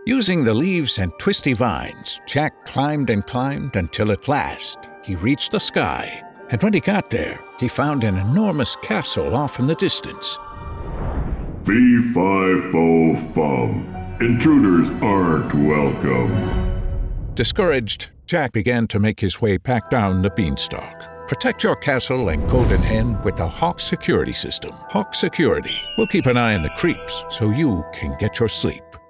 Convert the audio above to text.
Using the leaves and twisty vines, Jack climbed and climbed until at last he reached the sky. And when he got there, he found an enormous castle off in the distance. Fee-fi-fo-fum. Intruders aren't welcome. Discouraged, Jack began to make his way back down the Beanstalk. Protect your castle and Golden Hen with the Hawk Security System. Hawk Security will keep an eye on the creeps so you can get your sleep.